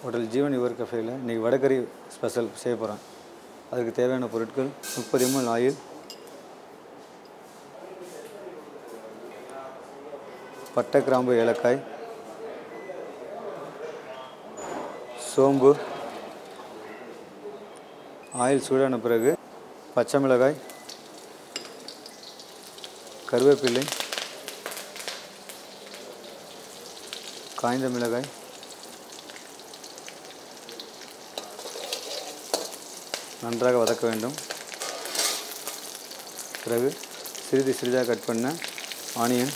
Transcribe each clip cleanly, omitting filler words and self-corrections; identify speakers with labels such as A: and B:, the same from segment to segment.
A: Hotel Jeevan your கஃபேயில் இன்றைக்கி vadacurry special செய்ய போகிறேன். அதுக்கு தேவையான பொருட்கள் 30 ml ஆயில், பட்டை, கிராம்பு, ஏலக்காய், சோம்பு. ஆயில் சூடான பிறகு பச்சை மிளகாய், கருவேப்பிலை, காய்ந்த மிளகாய், நன்றாக வதக்க வேண்டும். பிறகு சிறிது சிறிதாக கட் பண்ண ஆனியன்,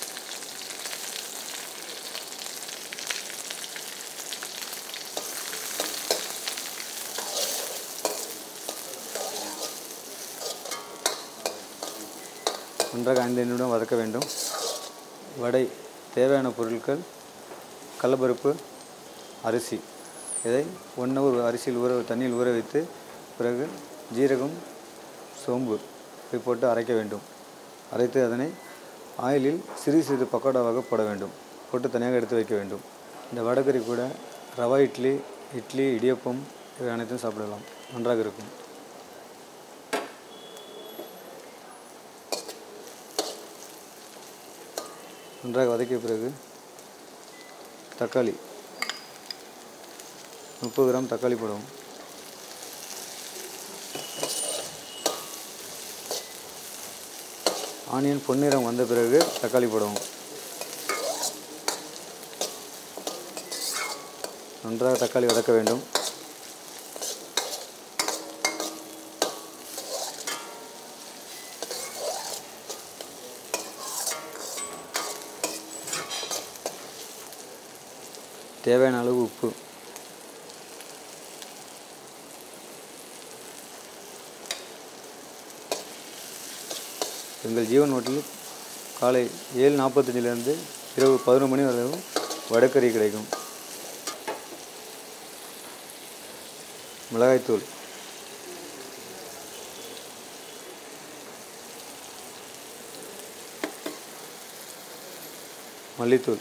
A: நன்றாக 5 நிமிடம் வதக்க வேண்டும். வடை தேவையான பொருட்கள் கடலைப்பருப்பு, அரிசி. இதை 1 hour அரிசியில் தண்ணியில் ஊற வைத்து பிறகு ஜீரகம், சோம்பு இதை போட்டு அரைக்க வேண்டும். அரைத்து அதனை ஆயிலில் சிறிது சிறிது பக்கோடாவாக போட வேண்டும். போட்டு தனியாக எடுத்து வைக்க வேண்டும். இந்த வடகறி கூட ரவா இட்லி, இடியப்பம் இவை அனைத்தும் சாப்பிடலாம். நன்றாக இருக்கும். நன்றாக வதக்கிய பிறகு தக்காளி 30 கிராம் தக்காளி போடுவோம். ஆனியன் பொன்னிறம் வந்த பிறகு தக்காளி போடுவோம். நன்றாக தக்காளி வதக்க வேண்டும். தேவையான அளவு உப்பு. எங்கள் ஜீவன் ஹோட்டலில் காலை 7:45 இரவு 11 மணி வரையும் வடகறி கிடைக்கும். மிளகாய்த்தூள், மல்லித்தூள்,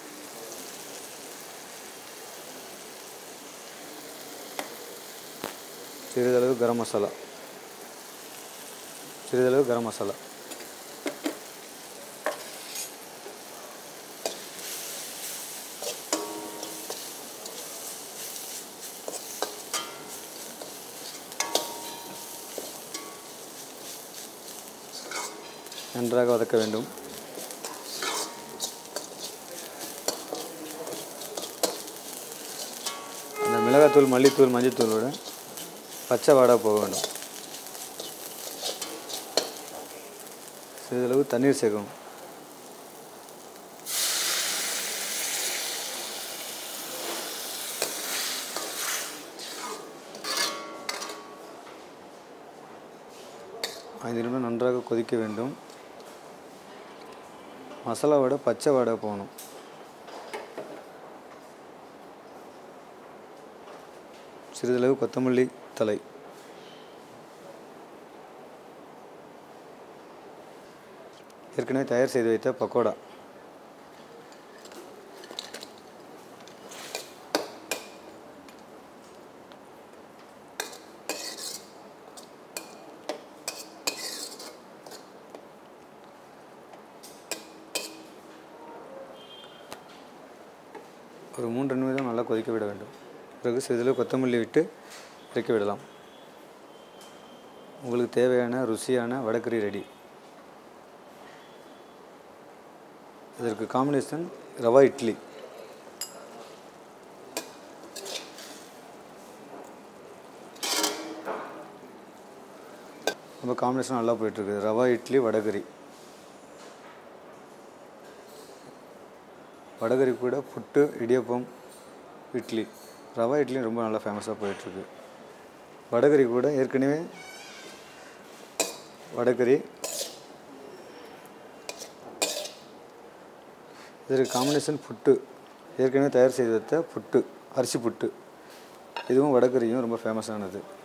A: சிறிதளவு கரம் மசாலா, நன்றாக வதக்க வேண்டும். அந்த மிளகாத்தூள், மல்லித்தூள், மஞ்சத்தூளோட பச்சை வாடை போக வேண்டும். சிறிதளவு தண்ணீர் சேர்க்கணும். ஐந்து நிமிடம் நன்றாக கொதிக்க வேண்டும். மசாலாவோட பச்சை வாடை போகணும். சிறிதளவு கொத்தமல்லி தழை, ஏற்கனவே தயார் செய்து வைத்த பக்கோடா, ஒரு 3 நிமிடம் நல்லா கொதிக்க விட வேண்டும். பிறகு சிறிதளவு கொத்தமல்லி விட்டு இறக்கி விடலாம். உங்களுக்கு தேவையான ருசியான வடகறி ரெடி. இதற்கு காம்பினேஷன் ரவா இட்லி. ரொம்ப காம்பினேஷன் நல்லா போயிட்டுருக்கு. ரவா இட்லி, வடகறி. வடகறி கூட புட்டு, இடியப்பம், இட்லி. ரவா இட்லி ரொம்ப நல்லா ஃபேமஸாக போயிட்டுருக்கு. வடகறி கூட ஏற்கனவே வடகறி. இதற்கு காம்பினேஷன் புட்டு, ஏற்கனவே தயார் செய்து வைத்த புட்டு, அரிசி புட்டு. இதுவும் வடகறியும் ரொம்ப ஃபேமஸானது.